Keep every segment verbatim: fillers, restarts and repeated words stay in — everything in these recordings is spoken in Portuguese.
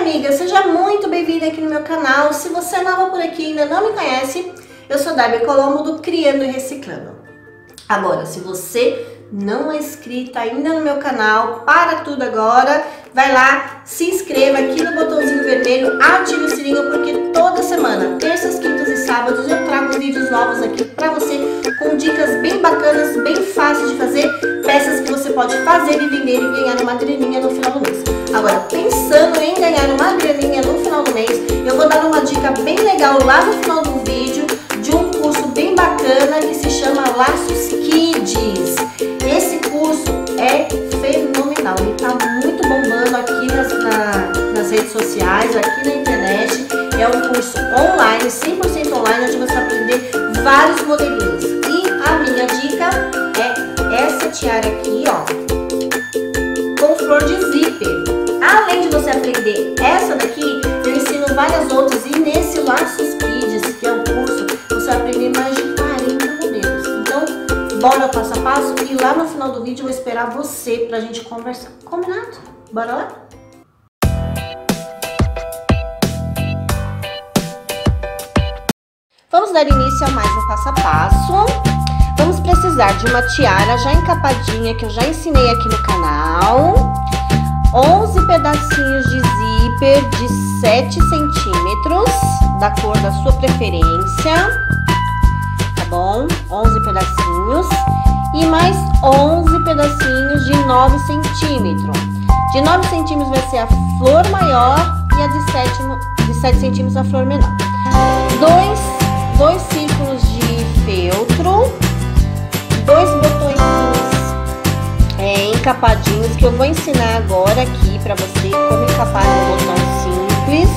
amiga, seja muito bem-vinda aqui no meu canal. Se você é nova por aqui e ainda não me conhece, eu sou Darby Colombo do Criando e Reciclando. Agora, se você não é inscrita ainda no meu canal, para tudo agora, vai lá, se inscreva aqui no botãozinho vermelho, ative o sininho, porque toda semana, terças, quintas e sábados, eu trago vídeos novos aqui pra você, com dicas bem bacanas, bem fáceis de fazer, peças que você pode fazer e vender e ganhar uma graninha no final do mês. Agora, pensando em ganhar uma graninha no final do mês, eu vou dar uma dica bem legal lá no final do vídeo, de um curso bem bacana que se chama Laços Kids. Esse curso é fenomenal, ele tá muito bombando aqui nas, na, nas redes sociais, aqui na internet. É um curso online, cem por cento online, onde você vai aprender vários modelinhos. E a minha dica é essa tiara aqui, ó, com flor de zíper. Além de você aprender essa daqui, eu ensino várias outras. E nesse Laços Kids, que é o curso, você vai aprender mais de quarenta modelos. Então, bora passo a passo. E lá no final do vídeo eu vou esperar você pra gente conversar. Combinado? Bora lá? Vamos dar início a mais um passo a passo. Vamos precisar de uma tiara já encapadinha, que eu já ensinei aqui no canal. onze pedacinhos de zíper de sete centímetros, da cor da sua preferência, tá bom? onze pedacinhos. E mais onze pedacinhos de nove centímetros. De nove centímetros vai ser a flor maior e a de sete, de sete centímetros a flor menor. Dois, dois círculos de feltro, dois botões É, encapadinhos, que eu vou ensinar agora aqui pra você como encapar um botão simples.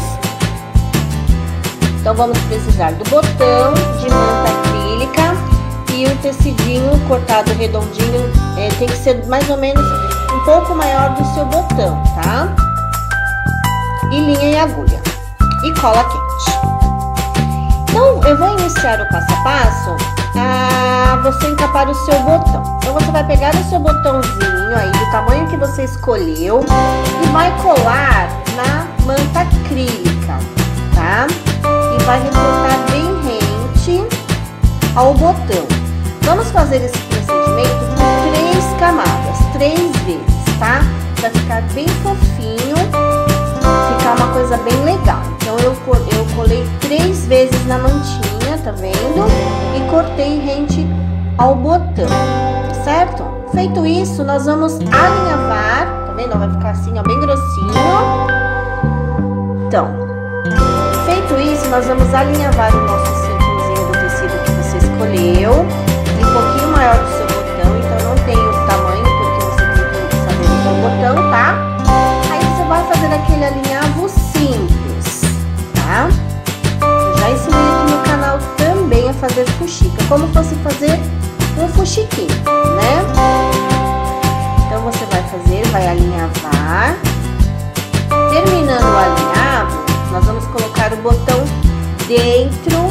Então vamos precisar do botão de manta acrílica e o tecidinho cortado redondinho, é, tem que ser mais ou menos um pouco maior do seu botão, tá? E linha e agulha e cola quente. Então eu vou iniciar o passo a passo a você encapar o seu botão. Então você vai pegar o seu botãozinho aí do tamanho que você escolheu e vai colar na manta acrílica, tá? E vai recortar bem rente ao botão. Vamos fazer esse procedimento por três camadas, três vezes, tá? Vai ficar bem fofinho, ficar uma coisa bem legal. Então eu, eu colei três vezes na mantinha, tá vendo? E cortei rente ao botão, certo? Feito isso, nós vamos alinhavar, tá vendo? Vai ficar assim, ó, bem grossinho. Então, feito isso, nós vamos alinhavar o nosso círculozinho do tecido que você escolheu, um pouquinho maior do seu botão, então não tem o tamanho, porque você tem que saber o seu botão, tá? Aí você vai fazer aquele alinhavo simples, tá? Eu já ensinei aqui no canal também a fazer fuxica, como fosse fazer um fuxiquinho, né? Então você vai fazer, vai alinhavar. Terminando o alinhavo, nós vamos colocar o botão dentro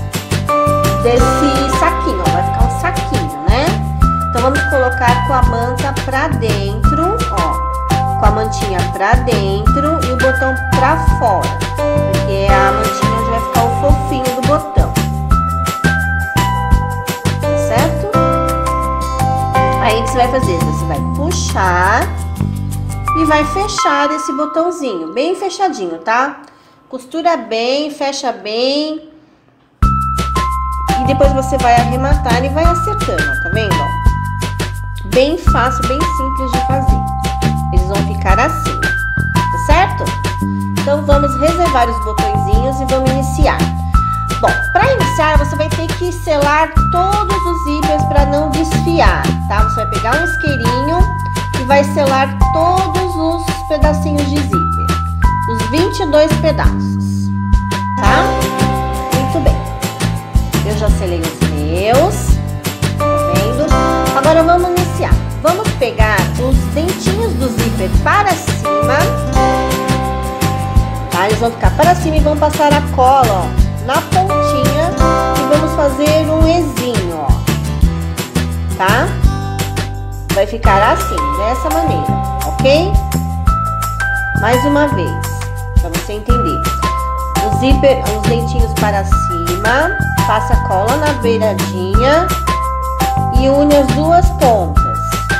desse saquinho, ó, vai ficar um saquinho, né? Então vamos colocar com a manta pra dentro, ó, com a mantinha pra dentro e o botão pra fora, porque é a mantinha onde vai ficar o fofinho do botão. Aí o que você vai fazer? Você vai puxar e vai fechar esse botãozinho, bem fechadinho, tá? Costura bem, fecha bem. E depois você vai arrematar e vai acertando, ó, tá vendo? Ó? Bem fácil, bem simples de fazer. Eles vão ficar assim, tá certo? Então vamos reservar os botõezinhos e vamos iniciar. Bom, para iniciar você vai ter que selar todos os zíperes para não desfiar, tá? Você vai pegar um isqueirinho e vai selar todos os pedacinhos de zíper, os vinte e dois pedaços, tá? Muito bem. Eu já selei os meus, tá vendo? Agora vamos iniciar. Vamos pegar os dentinhos do zíper para cima, tá? Eles vão ficar para cima e vão passar a cola, ó, na pontinha, e vamos fazer um ezinho, ó, tá? Vai ficar assim, dessa maneira, ok? Mais uma vez. pra você entender. O zíper, os dentinhos para cima, passa cola na beiradinha e une as duas pontas,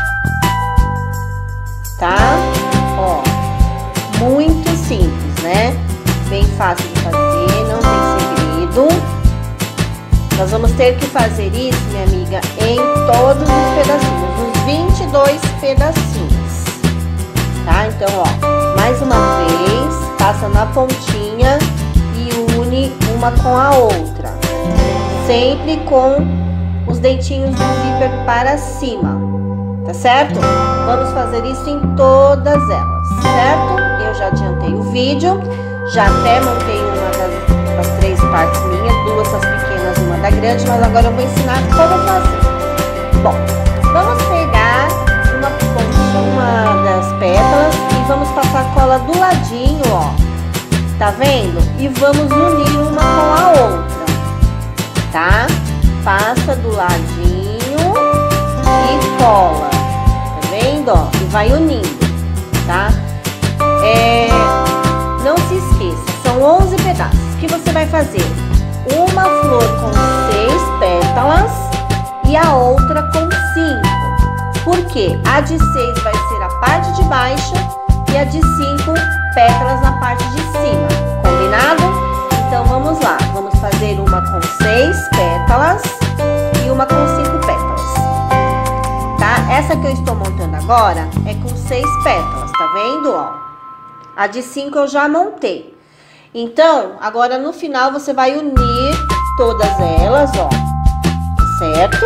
tá? Ó, muito simples, né? Bem fácil de fazer, não tem segredo. Nós vamos ter que fazer isso, minha amiga, em todos os pedacinhos, os vinte e dois pedacinhos, tá? Então, ó, mais uma vez, passa na pontinha e une uma com a outra, sempre com os dentinhos do zíper para cima, tá certo? Vamos fazer isso em todas elas, certo? Eu já adiantei o vídeo, já até montei uma das, das três partes minhas, duas as pequenas, uma da grande, mas agora eu vou ensinar como fazer. Bom, vamos pegar uma pontinha, uma das pétalas e vamos passar cola do ladinho, ó, tá vendo? E vamos unir uma com a outra, tá? Passa do ladinho e cola, tá vendo, ó? E vai unindo, tá? É, não se esqueça, são onze pedaços. O que você vai fazer? Uma flor com seis pétalas e a outra com cinco. Por quê? A de seis vai ser a parte de baixo e a de cinco pétalas na parte de cima. Combinado? Então vamos lá. Vamos fazer uma com seis pétalas e uma com cinco pétalas. Tá? Essa que eu estou montando agora é com seis pétalas, tá vendo? Ó, a de cinco eu já montei. Então, agora no final você vai unir todas elas, ó, certo?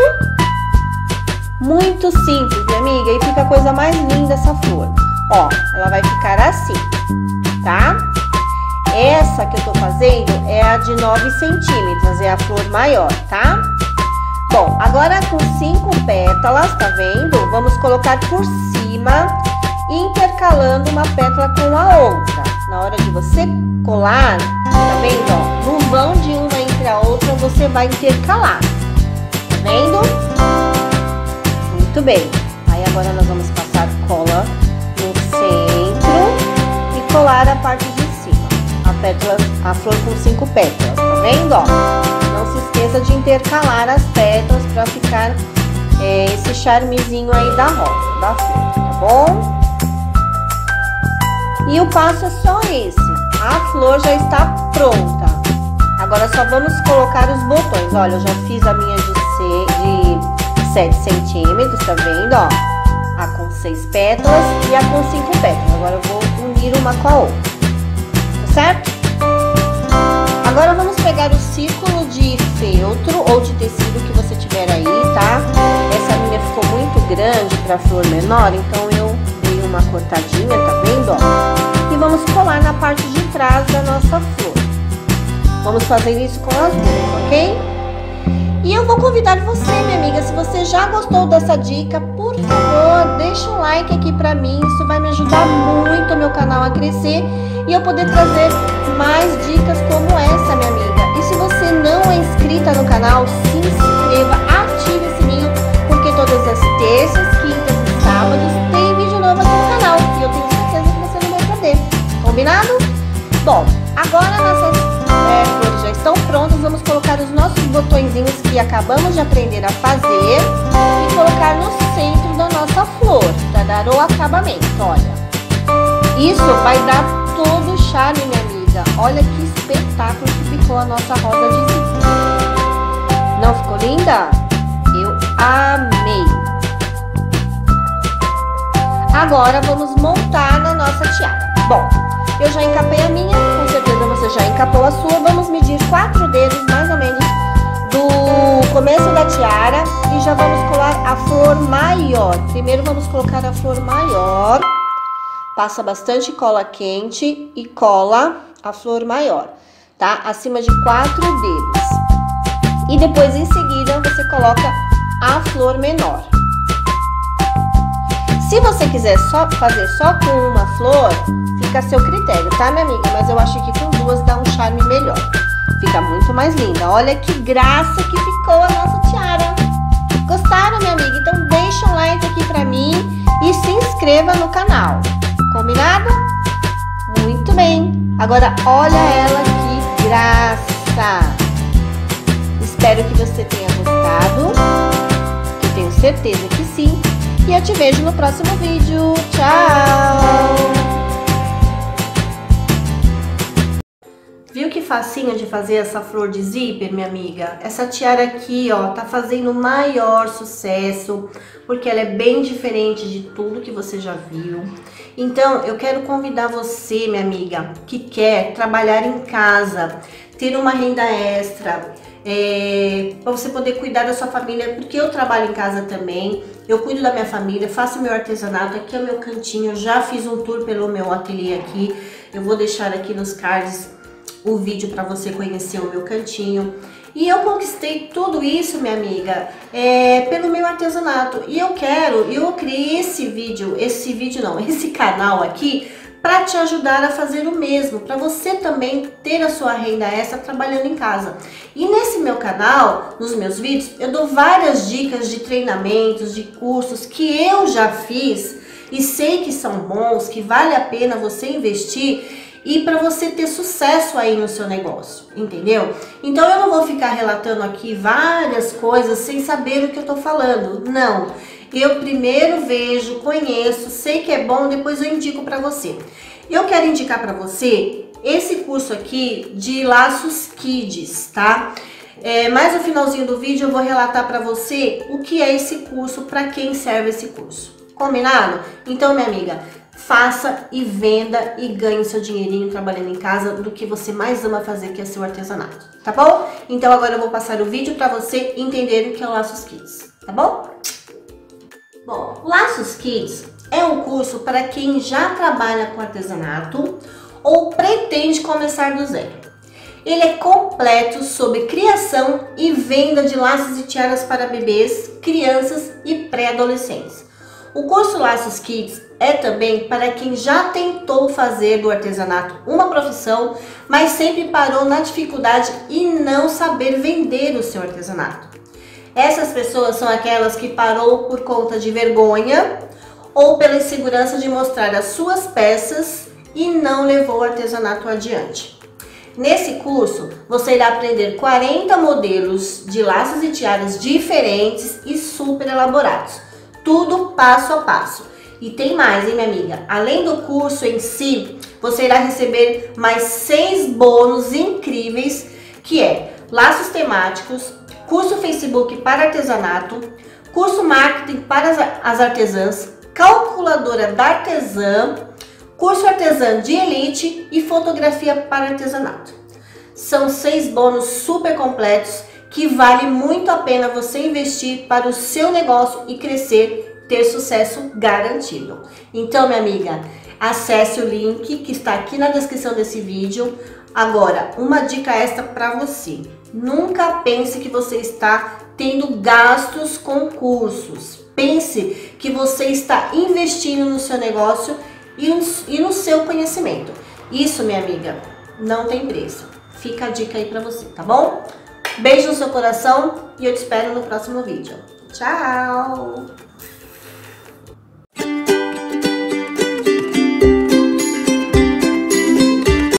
Muito simples, minha amiga, e fica a coisa mais linda essa flor. Ó, ela vai ficar assim, tá? Essa que eu tô fazendo é a de nove centímetros, é a flor maior, tá? Bom, agora com cinco pétalas, tá vendo? Vamos colocar por cima, intercalando uma pétala com a outra. Na hora de você colar, tá vendo, ó? No vão de uma entre a outra, você vai intercalar, tá vendo? Muito bem. Aí agora nós vamos passar cola no centro e colar a parte de cima. A pétala, a flor com cinco pétalas, tá vendo, ó? Não se esqueça de intercalar as pétalas para ficar é, esse charmezinho aí da rosa, da flor, tá bom? E o passo é só esse. A flor já está pronta. Agora só vamos colocar os botões. Olha, eu já fiz a minha de, de sete centímetros, tá vendo, ó? A com seis pétalas e a com cinco pétalas. Agora eu vou unir uma com a outra, tá certo? Agora vamos pegar o círculo de feltro ou de tecido que você tiver aí, tá? Essa minha ficou muito grande para flor menor, então eu dei uma cortadinha, tá vendo, ó? E vamos colar na parte de trás da nossa flor. Vamos fazer isso com as duas, ok? E eu vou convidar você, minha amiga, se você já gostou dessa dica, por favor, deixa um like aqui pra mim. Isso vai me ajudar muito o meu canal a crescer e eu poder trazer mais dicas como essa, minha amiga. E se você não é inscrita no canal, se inscreva, ative o sininho, porque todas as terças, quintas e sábados tem vídeo novo aqui no canal. E eu tenho certeza que você não vai perder. Combinado? Bom, agora nossas é, flores já estão prontas. Vamos colocar os nossos botõezinhos que acabamos de aprender a fazer e colocar no centro da nossa flor, para dar o acabamento, olha. Isso vai dar todo o charme, minha amiga. Olha que espetáculo que ficou a nossa rosa de zíper. Não ficou linda? Eu amei. Agora vamos montar na nossa tiara. Bom, eu já encapei a minha, com certeza você já encapou a sua. Vamos medir quatro dedos, mais ou menos, do começo da tiara e já vamos colar a flor maior. Primeiro vamos colocar a flor maior, passa bastante cola quente e cola a flor maior, tá? Acima de quatro dedos. E depois, em seguida, você coloca a flor menor. Se você quiser só fazer só com uma flor, fica a seu critério, tá, minha amiga? Mas eu acho que com duas dá um charme melhor. Fica muito mais linda. Olha que graça que ficou a nossa tiara. Gostaram, minha amiga? Então deixa um like aqui pra mim e se inscreva no canal. Combinado? Muito bem! Agora, olha ela que graça! Espero que você tenha gostado, que eu tenho certeza que sim. E eu te vejo no próximo vídeo. Tchau! Viu que facinho de fazer essa flor de zíper, minha amiga? Essa tiara aqui, ó, tá fazendo maior sucesso, porque ela é bem diferente de tudo que você já viu. Então, eu quero convidar você, minha amiga, que quer trabalhar em casa, ter uma renda extra, é, para você poder cuidar da sua família, porque eu trabalho em casa também, eu cuido da minha família, faço meu artesanato, aqui é o meu cantinho, eu já fiz um tour pelo meu ateliê aqui, eu vou deixar aqui nos cards o vídeo para você conhecer o meu cantinho. E eu conquistei tudo isso, minha amiga, é, pelo meu artesanato. E eu quero, eu criei esse vídeo, esse vídeo não, esse canal aqui, para te ajudar a fazer o mesmo, para você também ter a sua renda extra trabalhando em casa. E nesse meu canal, nos meus vídeos, eu dou várias dicas de treinamentos, de cursos que eu já fiz e sei que são bons, que vale a pena você investir e para você ter sucesso aí no seu negócio, entendeu? Então eu não vou ficar relatando aqui várias coisas sem saber o que eu tô falando, não. Eu primeiro vejo, conheço, sei que é bom, depois eu indico para você. Eu quero indicar para você esse curso aqui de Laços Kids, tá? É, mais no finalzinho do vídeo eu vou relatar para você o que é esse curso, para quem serve esse curso. Combinado? Então, minha amiga, faça e venda e ganhe seu dinheirinho trabalhando em casa do que você mais ama fazer, que é seu artesanato, tá bom? Então agora eu vou passar o vídeo para você entender o que é o Laços Kids, tá bom? Bom, o Laços Kids é um curso para quem já trabalha com artesanato ou pretende começar do zero. Ele é completo sobre criação e venda de laços e tiaras para bebês, crianças e pré-adolescentes. O curso Laços Kids é também para quem já tentou fazer do artesanato uma profissão, mas sempre parou na dificuldade e não saber vender o seu artesanato. Essas pessoas são aquelas que parou por conta de vergonha ou pela insegurança de mostrar as suas peças e não levou o artesanato adiante. Nesse curso, você irá aprender quarenta modelos de laços e tiaras diferentes e super elaborados. Tudo passo a passo. E tem mais, hein, minha amiga? Além do curso em si, você irá receber mais seis bônus incríveis, que é laços temáticos, curso Facebook para artesanato, curso marketing para as artesãs, calculadora da artesã, curso artesã de elite e fotografia para artesanato. São seis bônus super completos que vale muito a pena você investir para o seu negócio e crescer, ter sucesso garantido. Então, minha amiga, acesse o link que está aqui na descrição desse vídeo. Agora, uma dica extra para você. Nunca pense que você está tendo gastos com cursos. Pense que você está investindo no seu negócio e no, e no seu conhecimento. Isso, minha amiga, não tem preço. Fica a dica aí para você, tá bom? Beijo no seu coração e eu te espero no próximo vídeo. Tchau!